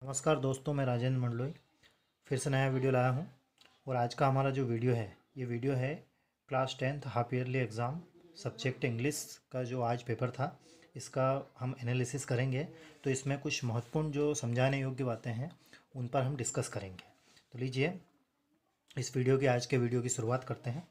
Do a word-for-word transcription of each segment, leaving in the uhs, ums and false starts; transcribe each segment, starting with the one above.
नमस्कार दोस्तों, मैं राजेंद्र मंडलोई फिर से नया वीडियो लाया हूँ। और आज का हमारा जो वीडियो है ये वीडियो है class tenth half yearly exam subject English का जो आज पेपर था इसका हम एनालिसिस करेंगे। तो इसमें कुछ महत्वपूर्ण जो समझाने योग्य बातें हैं उन पर हम डिस्कस करेंगे। तो लीजिए इस वीडियो की आज के वीडियो की शुरुआत करते हैं।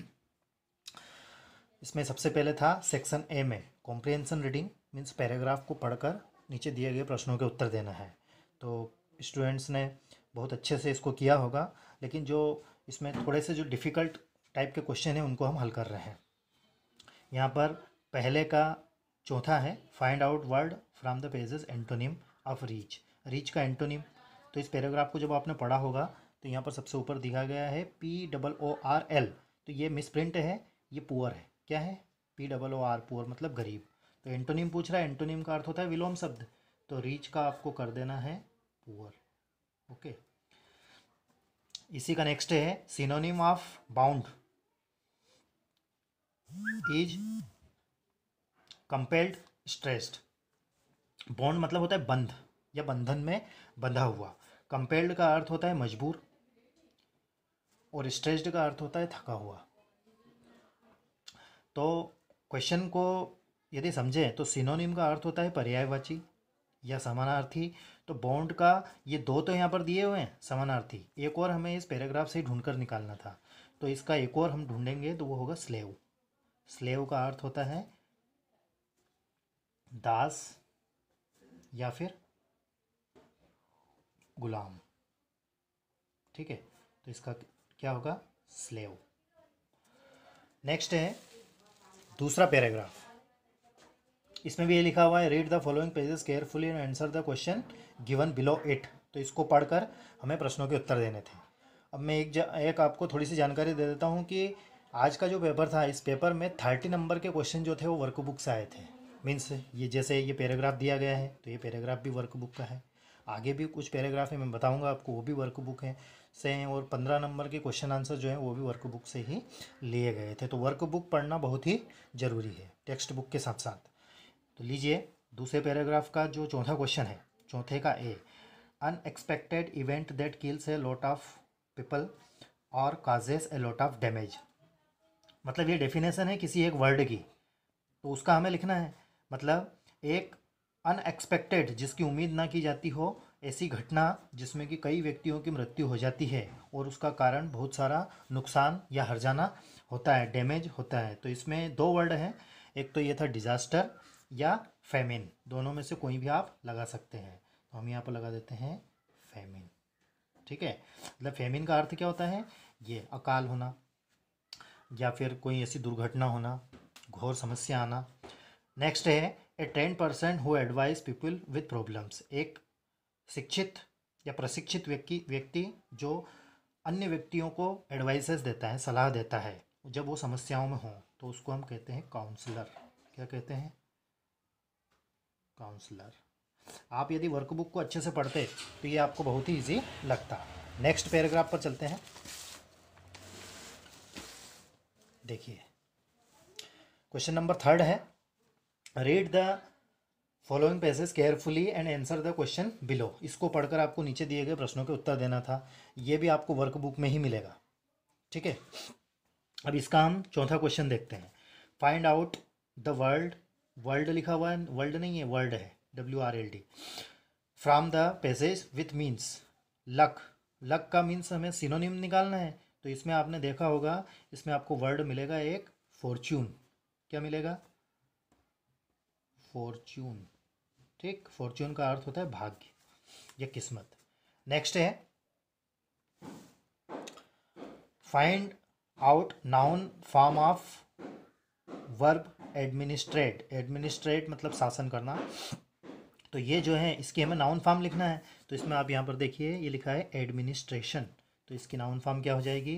इसमें सबसे पहले था सेक्शन ए में कॉम्प्रिहेंशन रीडिंग मीन्स पैराग्राफ को पढ़कर नीचे दिए गए प्रश्नों के उत्तर देना है। तो स्टूडेंट्स ने बहुत अच्छे से इसको किया होगा, लेकिन जो इसमें थोड़े से जो डिफ़िकल्ट टाइप के क्वेश्चन हैं उनको हम हल कर रहे हैं। यहाँ पर पहले का चौथा है find out word from the pages antonym of reach. Reach का एंटोनिम, तो इस पैराग्राफ को जब आपने पढ़ा होगा तो यहाँ पर सबसे ऊपर दिखा गया है P double O R L. तो ये मिसप्रिंट है, ये पुअर है। क्या है? P double O R, poor मतलब गरीब। तो एंटोनिम पूछ रहा है, एंटोनिम का अर्थ होता है विलोम शब्द, तो रीच का आपको कर देना है पुअर। ओके, इसी का नेक्स्ट है synonym of bound is compelled stressed. Bond मतलब होता है बंध या बंधन में बंधा हुआ। कंपेल्ड का अर्थ होता है मजबूर और स्ट्रेस्ड का अर्थ होता है थका हुआ। तो क्वेश्चन को यदि समझें तो सिनोनिम का अर्थ होता है पर्यायवाची या समानार्थी। तो बॉन्ड का ये दो तो यहाँ पर दिए हुए हैं समानार्थी, एक और हमें इस पैराग्राफ से ही ढूंढकर निकालना था। तो इसका एक और हम ढूंढेंगे तो वो होगा स्लेव। स्लेव का अर्थ होता है दास या फिर गुलाम। ठीक है, तो इसका क्या होगा? स्लेव। नेक्स्ट है दूसरा पैराग्राफ। इसमें भी ये लिखा हुआ है read the following pages carefully and answer the question given below it. तो इसको पढ़कर हमें प्रश्नों के उत्तर देने थे। अब मैं एक एक आपको थोड़ी सी जानकारी दे देता हूँ कि आज का जो पेपर था इस पेपर में थर्टी नंबर के क्वेश्चन जो थे वो वर्कबुक से आए थे। मीन्स ये जैसे ये पैराग्राफ दिया गया है तो ये पैराग्राफ भी वर्कबुक का है। आगे भी कुछ पैराग्राफ है मैं बताऊंगा आपको, वो भी वर्कबुक है से हैं। और पंद्रह नंबर के क्वेश्चन आंसर जो है वो भी वर्कबुक से ही लिए गए थे। तो वर्कबुक पढ़ना बहुत ही ज़रूरी है टेक्स्ट बुक के साथ साथ। तो लीजिए दूसरे पैराग्राफ का जो चौथा क्वेश्चन है, चौथे का A, unexpected event that kills a lot of people और causes a lot of damage. मतलब ये डेफिनेशन है किसी एक वर्ड की, तो उसका हमें लिखना है। मतलब एक अनएक्सपेक्टेड जिसकी उम्मीद ना की जाती हो ऐसी घटना जिसमें कि कई व्यक्तियों की मृत्यु हो जाती है और उसका कारण बहुत सारा नुकसान या हर्जाना होता है, डैमेज होता है। तो इसमें दो वर्ड हैं, एक तो ये था डिजास्टर या फेमिन, दोनों में से कोई भी आप लगा सकते हैं। तो हम यहाँ पर लगा देते हैं फेमिन। ठीक है, मतलब फेमिन का अर्थ क्या होता है? ये अकाल होना या फिर कोई ऐसी दुर्घटना होना, घोर समस्या आना। नेक्स्ट है a train person who advise people with problems. एक शिक्षित या प्रशिक्षित व्यक्ति व्यक्ति जो अन्य व्यक्तियों को एडवाइसेस देता है, सलाह देता है जब वो समस्याओं में हों, तो उसको हम कहते हैं काउंसलर। क्या कहते हैं? काउंसलर। आप यदि वर्कबुक को अच्छे से पढ़ते तो ये आपको बहुत ही इजी लगता। नेक्स्ट पैराग्राफ पर चलते हैं। देखिए क्वेश्चन नंबर थर्ड है read the following passage carefully and answer the question below. इसको पढ़कर आपको नीचे दिए गए प्रश्नों के उत्तर देना था। ये भी आपको वर्कबुक में ही मिलेगा। ठीक है, अब इसका हम चौथा क्वेश्चन देखते हैं। Find out the world, world लिखा हुआ है, वर्ल्ड नहीं है, वर्ड है, W R L D, from the passage with means luck. Luck का मीन्स हमें सिनोनिम निकालना है। तो इसमें आपने देखा होगा, इसमें आपको वर्ड मिलेगा एक फॉर्च्यून। क्या मिलेगा? फॉर्च्यून। ठीक, फॉर्च्यून का अर्थ होता है भाग्य या किस्मत। नेक्स्ट है find out noun form of verb administrate. Administrate मतलब शासन करना। तो ये जो है इसकी हमें नाउन फॉर्म लिखना है। तो इसमें आप यहाँ पर देखिए ये लिखा है एडमिनिस्ट्रेशन, तो इसकी नाउन फॉर्म क्या हो जाएगी?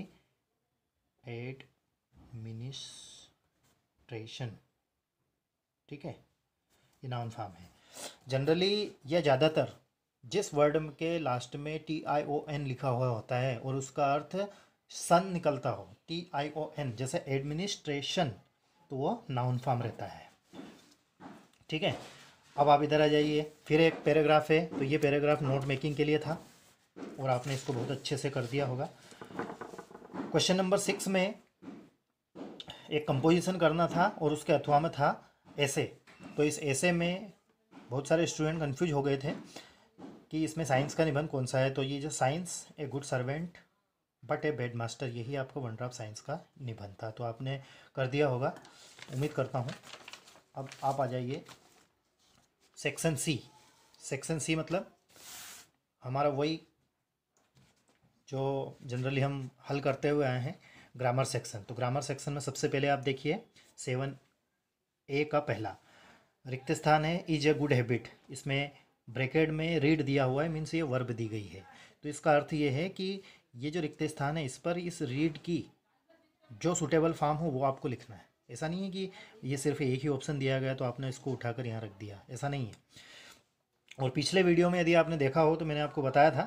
एडमिनिस्ट्रेशन। ठीक है, ये नाउन फॉर्म है। जनरली या ज़्यादातर जिस वर्ड के लास्ट में टी आई ओ एन लिखा हुआ होता है और उसका अर्थ सन निकलता हो, टी आई ओ एन, जैसे एडमिनिस्ट्रेशन, तो वो नाउन फॉर्म रहता है। ठीक है, अब आप इधर आ जाइए, फिर एक पैराग्राफ है, तो ये पैराग्राफ नोट मेकिंग के लिए था और आपने इसको बहुत अच्छे से कर दिया होगा। क्वेश्चन नंबर सिक्स में एक कंपोजिशन करना था और उसके अथवा में था ऐसे। तो इस ऐसे में बहुत सारे स्टूडेंट कंफ्यूज हो गए थे कि इसमें साइंस का निबंध कौन सा है। तो ये जो science a good servant but a bad master, यही आपको वंडर ऑफ साइंस का निबंध था। तो आपने कर दिया होगा, उम्मीद करता हूँ। अब आप आ जाइए सेक्शन सी। सेक्शन सी मतलब हमारा वही जो जनरली हम हल करते हुए आए हैं, ग्रामर सेक्शन। तो ग्रामर सेक्शन में सबसे पहले आप देखिए सेवन ए का पहला रिक्त स्थान है इज ए गुड हैबिट। इसमें ब्रैकेट में रीड दिया हुआ है, मीन्स ये वर्ब दी गई है। तो इसका अर्थ ये है कि ये जो रिक्त स्थान है इस पर इस रीड की जो सुटेबल फॉर्म हो वो आपको लिखना है। ऐसा नहीं है कि ये सिर्फ एक ही ऑप्शन दिया गया तो आपने इसको उठाकर यहाँ रख दिया, ऐसा नहीं है। और पिछले वीडियो में यदि आपने देखा हो तो मैंने आपको बताया था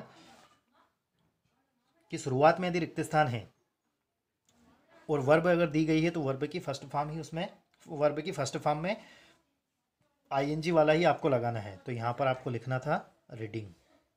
कि शुरुआत में यदि रिक्त स्थान है और वर्ब अगर दी गई है तो वर्ब की फर्स्ट फॉर्म ही उसमें वर्ब की फर्स्ट फॉर्म में आईएनजी वाला ही आपको लगाना है। तो यहाँ पर आपको लिखना था रीडिंग,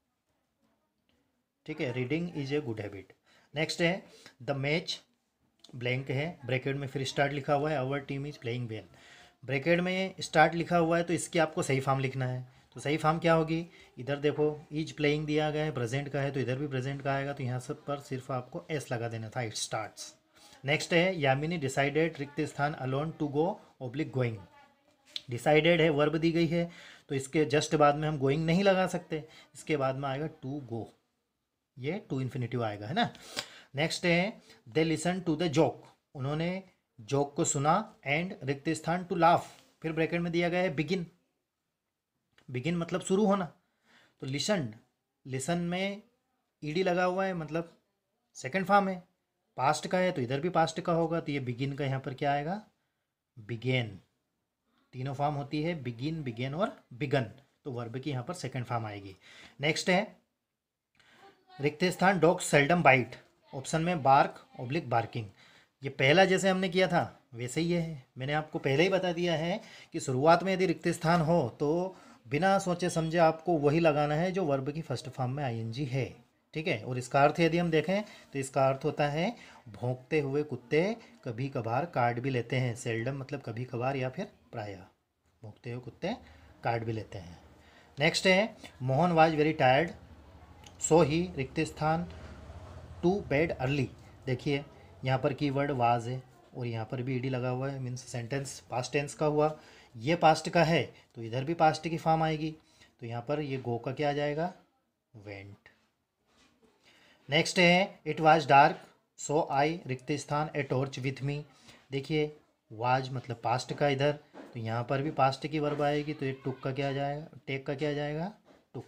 ठीक है, reading is a good habit. Next है द मैच, ब्लैंक है, ब्रैकेट में फिर स्टार्ट लिखा हुआ है, our team is playing well. Bracket में स्टार्ट लिखा हुआ है तो इसकी आपको सही फॉर्म लिखना है। तो सही फॉर्म क्या होगी, इधर देखो इज प्लेइंग दिया गया है, प्रेजेंट का है तो इधर भी प्रेजेंट का आएगा, तो यहाँ सब पर सिर्फ आपको एस लगा देना था, इट स्टार्ट्स। नेक्स्ट है यामिनी डिसाइडेड रिक्त स्थान alone to go oblique going. Decided है, वर्ब दी गई है, तो इसके जस्ट बाद में हम गोइंग नहीं लगा सकते, इसके बाद में आएगा टू गो, ये टू इन्फिनिटिव आएगा, है ना। नेक्स्ट है they listen to the joke, उन्होंने जोक को सुना, एंड रिक्त स्थान टू लाफ, फिर ब्रैकेट में दिया गया है बिगिन। बिगिन मतलब शुरू होना, तो लिसन, लिसन में ईडी लगा हुआ है मतलब सेकंड फॉर्म है, पास्ट का है तो इधर भी पास्ट का होगा, तो ये बिगिन का यहाँ पर क्या आएगा, बिगेन। तीनों फॉर्म होती है, बिगिन, बिगेन और बिगन, तो वर्ब की यहाँ पर सेकंड फॉर्म आएगी। नेक्स्ट है रिक्त स्थान डॉग सेल्डम बाइट, ऑप्शन में बार्क ऑब्लिक बार्किंग। ये पहला जैसे हमने किया था वैसे ही है, मैंने आपको पहले ही बता दिया है कि शुरुआत में यदि रिक्त स्थान हो तो बिना सोचे समझे आपको वही लगाना है जो वर्ब की फर्स्ट फॉर्म में आईएनजी है, ठीक है। और इसका अर्थ यदि हम देखें तो इसका अर्थ होता है भौंकते हुए कुत्ते कभी कभार काट भी लेते हैं। सेल्डम मतलब कभी कभार या फिर प्रायः, भौंकते हुए कुत्ते काट भी लेते हैं। नेक्स्ट है Mohan was very tired so he रिक्त स्थान टू बेड अर्ली। देखिए यहाँ पर कीवर्ड वाज है और यहाँ पर भी ईडी लगा हुआ है, मीन्स सेंटेंस पास्ट टेंस का हुआ, ये पास्ट का है तो इधर भी पास्ट की फॉर्म आएगी, तो यहाँ पर ये गो का क्या आ जाएगा, वेंट। नेक्स्ट है it was dark so I रिक्त स्थान ए टॉर्च विथ मी। देखिए वाज मतलब पास्ट का इधर, तो यहाँ पर भी पास्ट की वर्ब आएगी, तो ये टुक का क्या आ जाएगा, टेक का क्या आ जाएगा, टुक।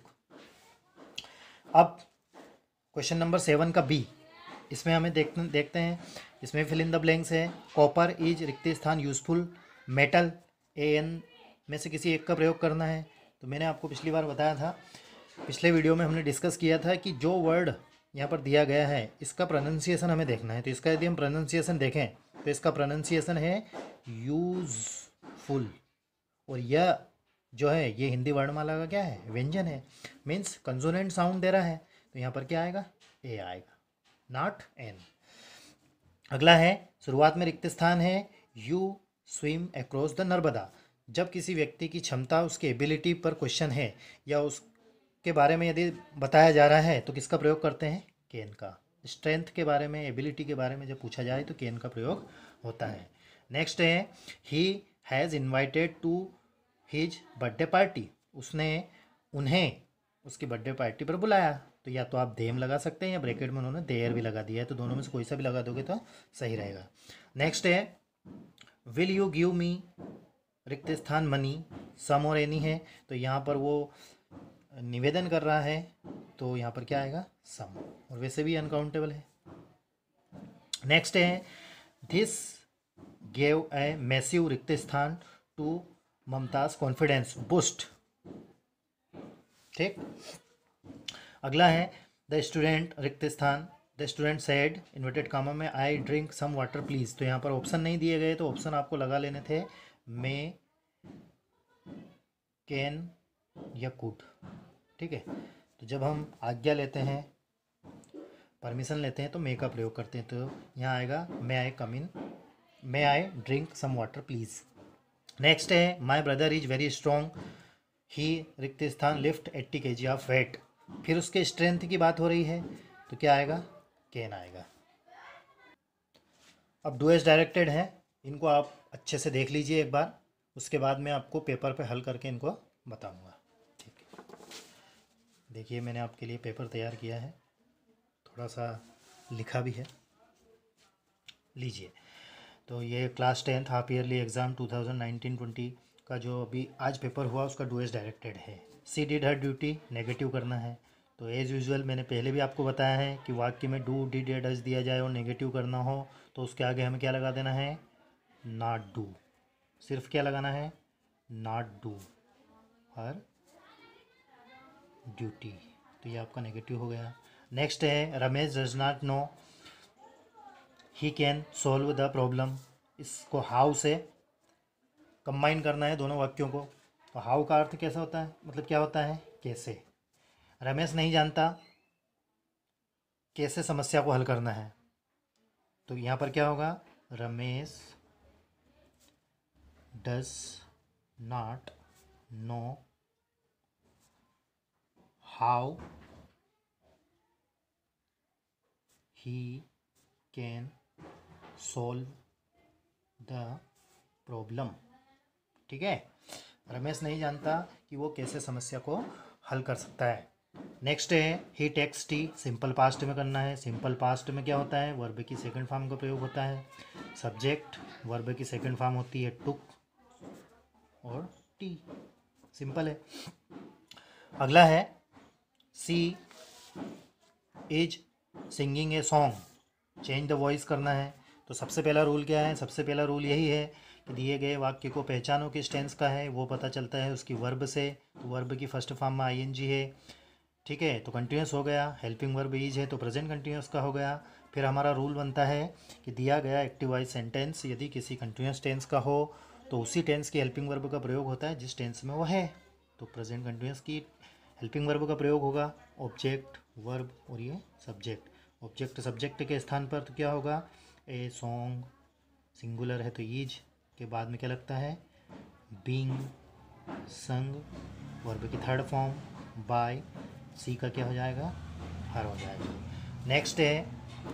अब क्वेश्चन नंबर सेवन का बी, इसमें हमें देखते देखते हैं, इसमें फिल इन द ब्लैंक्स है। कॉपर इज रिक्त स्थान यूजफुल, मेटल ए एन में से किसी एक का प्रयोग करना है। तो मैंने आपको पिछली बार बताया था, पिछले वीडियो में हमने डिस्कस किया था कि जो वर्ड यहाँ पर दिया गया है इसका प्रोनाउंसिएशन हमें देखना है। तो इसका यदि हम प्रोनाउंसिएशन देखें तो इसका प्रोनाउंसिएशन है यूजफुल, और यह जो है ये हिंदी वर्णमाला का क्या है, व्यंजन है, मीन्स कंसोनेंट साउंड दे रहा है, तो यहाँ पर क्या आएगा, ए आएगा, नॉट एन। अगला है शुरुआत में रिक्त स्थान है you swim across the Narmada. जब किसी व्यक्ति की क्षमता, उसकी एबिलिटी पर क्वेश्चन है या उसके बारे में यदि बताया जा रहा है तो किसका प्रयोग करते हैं, कैन का। स्ट्रेंथ के बारे में, एबिलिटी के बारे में जब पूछा जाए तो कैन का प्रयोग होता है। नेक्स्ट है he has invited to his birthday party, उसने उन्हें उसकी बर्थडे पार्टी पर बुलाया। तो या तो आप देम लगा सकते हैं या ब्रैकेट में उन्होंने देयर भी लगा दिया है, तो दोनों में से कोई सा भी लगा दोगे तो सही रहेगा। नेक्स्ट है विल यू गिव मी रिक्त स्थान मनी सम और एनी है, तो यहाँ पर वो निवेदन कर रहा है तो यहाँ पर क्या आएगा, सम, और वैसे भी अनकाउंटेबल है। नेक्स्ट है दिस गेव ए मैसिव रिक्त स्थान टू ममताज कॉन्फिडेंस बूस्ट, ठीक। अगला है द स्टूडेंट रिक्त स्थान, the student said inverted comma में I drink some water please. तो यहाँ पर ऑप्शन नहीं दिए गए तो ऑप्शन आपको लगा लेने थे, मे कैन या कुड। ठीक है, तो जब हम आज्ञा लेते हैं, परमिशन लेते हैं, तो मे का प्रयोग करते हैं। तो यहाँ आएगा may I come in, may I drink some water please. Next है my brother is very strong, he रिक्त स्थान लिफ्ट एट्टी के जी ऑफ वेट। फिर उसके स्ट्रेंथ की बात हो रही है, तो क्या आएगा, कैन आएगा। अब डू एज डायरेक्टेड है, इनको आप अच्छे से देख लीजिए एक बार, उसके बाद मैं आपको पेपर पे हल करके इनको बताऊंगा। ठीक है, देखिए मैंने आपके लिए पेपर तैयार किया है, थोड़ा सा लिखा भी है, लीजिए। तो ये class tenth half yearly exam two thousand nineteen twenty का जो अभी आज पेपर हुआ, उसका डू एज डायरेक्टेड है। She did her duty, negative करना है। तो एज़ यूजुअल मैंने पहले भी आपको बताया है कि वाक्य में डू डिड या डज दिया जाए और नेगेटिव करना हो तो उसके आगे हमें क्या लगा देना है, नॉट डू। सिर्फ क्या लगाना है, नॉट डू हर ड्यूटी। तो ये आपका नेगेटिव हो गया। नेक्स्ट है Ramesh does not know he can solve the problem. इसको हाउ से कंबाइन करना है दोनों वाक्यों को। तो हाउ का अर्थ कैसा होता है, मतलब क्या होता है, कैसे। रमेश नहीं जानता कैसे समस्या को हल करना है, तो यहाँ पर क्या होगा, Ramesh does not know how he can solve the problem. ठीक है, रमेश नहीं जानता कि वो कैसे समस्या को हल कर सकता है। नेक्स्ट है he takes tea, simple past में करना है। सिंपल पास्ट में क्या होता है, वर्ब की सेकंड फॉर्म का प्रयोग होता है। सब्जेक्ट वर्ब की सेकंड फॉर्म होती है टुक और टी, सिंपल है। अगला है she is singing a song, change the voice करना है। तो सबसे पहला रूल क्या है, सबसे पहला रूल यही है कि दिए गए वाक्य को पहचानो किस टेंस का है, वो पता चलता है उसकी वर्ब से। तो वर्ब की फर्स्ट फॉर्म में आईएनजी है, ठीक है, तो कंटिन्यूस हो गया। हेल्पिंग वर्ब इज है तो प्रेजेंट कंटिन्यूस का हो गया। फिर हमारा रूल बनता है कि दिया गया एक्टिव वॉइस सेंटेंस यदि किसी कंटिन्यूस टेंस का हो तो उसी टेंस की हेल्पिंग वर्ब का प्रयोग होता है जिस टेंस में वो है। तो प्रेजेंट कंटिन्यूस की हेल्पिंग वर्ब का प्रयोग होगा ऑब्जेक्ट, वर्ब और ये सब्जेक्ट। ऑब्जेक्ट सब्जेक्ट के स्थान पर तो क्या होगा, ए सॉन्ग, सिंगुलर है तो ईज के बाद में क्या लगता है, बीइंग, संग, वर्ब की थर्ड फॉर्म बाय, सी का क्या हो जाएगा, हर हो जाएगा। नेक्स्ट है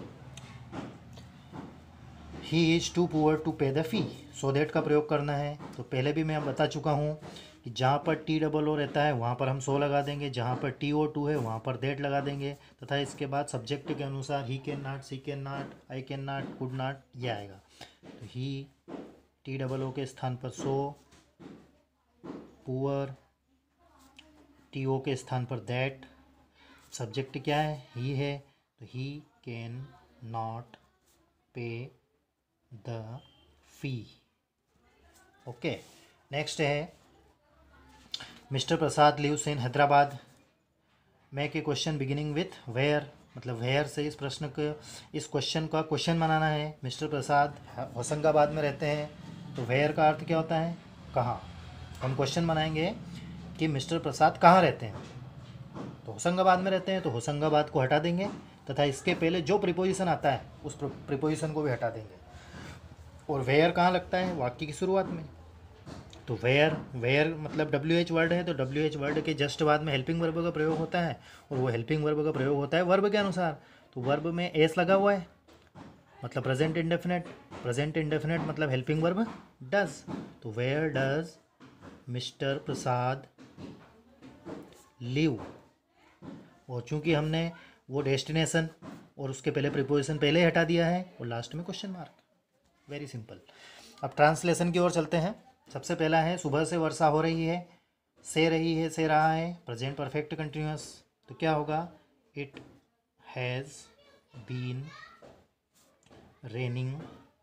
he is too poor to pay the fee, so that का प्रयोग करना है। तो पहले भी मैं बता चुका हूँ कि जहाँ पर टी डबल ओ रहता है वहाँ पर हम सो लगा देंगे, जहाँ पर टी ओ टू है वहाँ पर दैट लगा देंगे, तथा इसके बाद सब्जेक्ट के अनुसार he can not, she can not, I can not, could not, ये आएगा। तो ही टी डबल ओ के स्थान पर सो, पुअर टी ओ के स्थान पर दैट, सब्जेक्ट क्या है, ही है तो he can not pay the fee. Okay, next है mister Prasad lives in Hyderabad. मैं के क्वेश्चन बिगिनिंग विथ वेयर, मतलब वेयर से इस प्रश्न को, इस क्वेश्चन का क्वेश्चन बनाना है। मिस्टर प्रसाद होशंगाबाद में रहते हैं, तो वेयर का अर्थ क्या होता है, कहाँ। हम क्वेश्चन बनाएंगे कि मिस्टर प्रसाद कहाँ रहते हैं, तो होशंगाबाद में रहते हैं, तो होशंगाबाद को हटा देंगे तथा इसके पहले जो प्रीपोजिशन आता है उस प्रीपोजिशन को भी हटा देंगे। और वेयर कहाँ लगता है, वाक्य की शुरुआत में। तो वेयर, वेयर मतलब डब्ल्यू एच वर्ड है, तो डब्ल्यू एच वर्ड के जस्ट बाद में हेल्पिंग वर्ब का प्रयोग होता है, और वो हेल्पिंग वर्ब का प्रयोग होता है वर्ब के अनुसार। तो वर्ब में एस लगा हुआ है मतलब प्रेजेंट इंडेफिनेट, प्रेजेंट इंडेफिनेट मतलब हेल्पिंग वर्ब डज। तो where does mister Prasad live, और चूंकि हमने वो डेस्टिनेशन और उसके पहले प्रीपोजिशन पहले ही हटा दिया है और लास्ट में क्वेश्चन मार्क, वेरी सिंपल। अब ट्रांसलेशन की ओर चलते हैं। सबसे पहला है सुबह से वर्षा हो रही है, से रही है, से रहा है, प्रेजेंट परफेक्ट कंटिन्यूअस। तो क्या होगा, it has been raining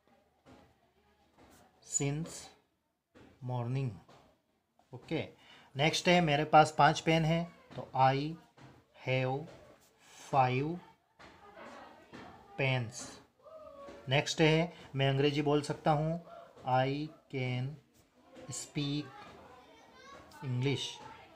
since morning. Okay, next है मेरे पास पांच पेन हैं, तो I have five pens. Next है मैं अंग्रेजी बोल सकता हूँ, I can speak English.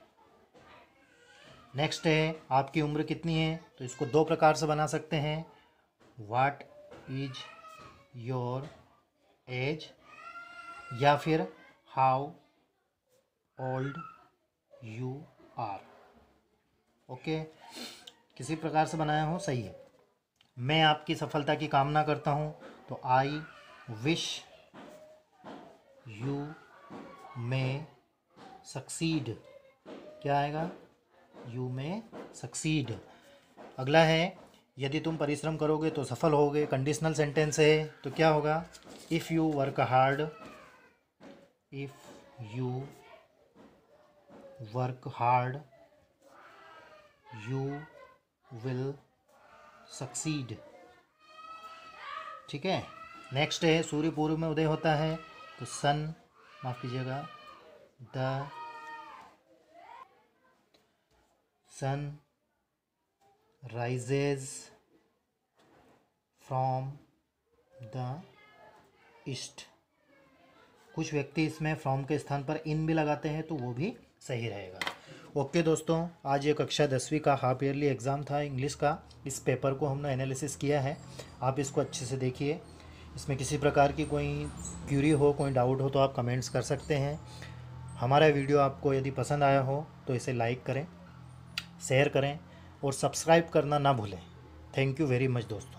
Next है आपकी उम्र कितनी है, तो इसको दो प्रकार से बना सकते हैं, व्हाट इज योर एज या फिर how old you are. Okay, किसी प्रकार से बनाया हो सही है। मैं आपकी सफलता की कामना करता हूँ, तो I wish you may succeed. क्या आएगा, यू मे सक्सीड। अगला है, यदि तुम परिश्रम करोगे तो सफल होगे। कंडीशनल सेंटेंस है, तो क्या होगा, if you work hard, if you work hard you will succeed. ठीक है। नेक्स्ट है, सूर्य पूर्व में उदय होता है, तो सन, माफ कीजिएगा, the sun rises from the east. कुछ व्यक्ति इसमें फ्रॉम के स्थान पर इन भी लगाते हैं, तो वो भी सही रहेगा। ओके दोस्तों, आज ये कक्षा दसवीं का हाफ ईयरली एग्ज़ाम था इंग्लिश का। इस पेपर को हमने एनालिसिस किया है, आप इसको अच्छे से देखिए। इसमें किसी प्रकार की कोई क्यूरी हो, कोई डाउट हो, तो आप कमेंट्स कर सकते हैं। हमारा वीडियो आपको यदि पसंद आया हो तो इसे लाइक करें, शेयर करें और सब्सक्राइब करना ना भूलें। थैंक यू वेरी मच दोस्तों।